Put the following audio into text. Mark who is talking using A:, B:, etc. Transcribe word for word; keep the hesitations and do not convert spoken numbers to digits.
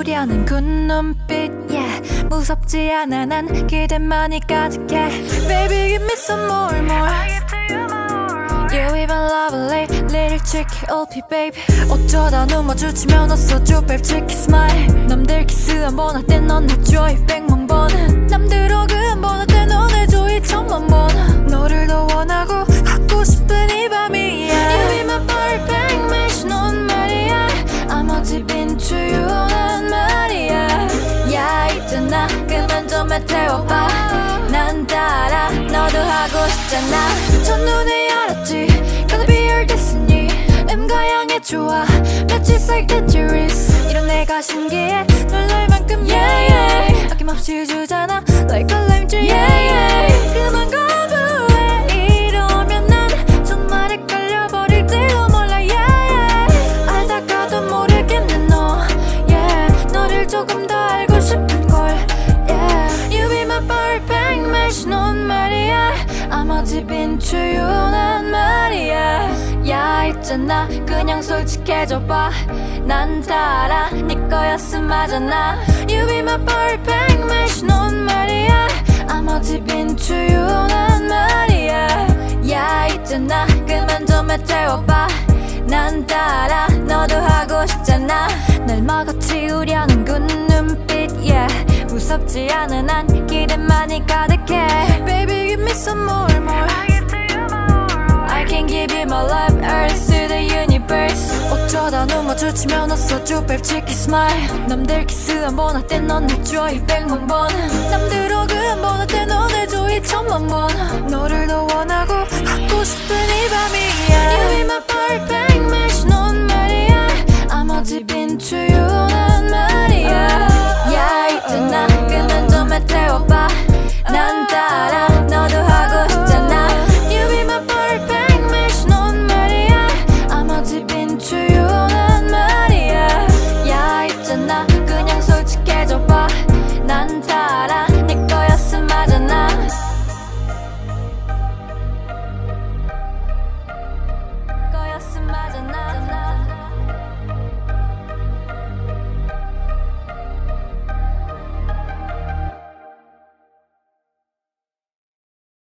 A: 우려는 그 눈빛 yeah. 무섭지 않아 난 기대만이 가득해 Baby give me some more more You even lovely little tricky 오피 baby 어쩌다 눈 마주치면 웃어줘 babe tricky smile 남들 키스 한 번 할 땐 넌 해줘 이 백만 번 남들 어그 한 번 할 땐 넌 해줘 이 천만 번 너를 더 원하고 갖고 싶은 이 밤이야 You be my perfect match 넌 말이야 I'm a deep into you 난 말이야 야 있잖아 그만 좀 해태워봐 난 따라 너도 하고 싶잖아 첫눈에 알았지 Gonna be your destiny 음과 양의 조화 마치 psychiatrist 이런 내가 신기해 널 날 만큼 yeah yeah 아낌없이 주잖아 like a lime tree yeah yeah 그만 거부해 이러면 난 정말 헷갈려버릴지도 몰라 yeah yeah 알다가도 모르겠는 너 yeah 너를 조금 더 알고 싶은걸 yeah You be my perfect match 넌 말이야 I'm a deep into you 난 말이야 야 있잖아 그냥 솔직해져봐 난 다 알아 네 거였음 맞잖아 You be my perfect match 넌 말이야 I'm a deep into you 난 말이야 야 있잖아 그만 좀 해태워봐 난 다 알아 너도 하고 싶잖아 날 막아치우려는 그 눈빛 yeah. 무섭지 않아 난 기대만이 가득해 Baby give me some more more I can give you my love earth to the universe 어쩌다 눈 마주치면 웃어줘 babe tricky smile 남들 키스 한 번 할 땐 넌 해줘 이 백만 번 남들 어그 한 번 할 땐 넌 해줘 이 천만 번 너를 더 원하고 갖고 싶은 이 밤이야 You be my perfect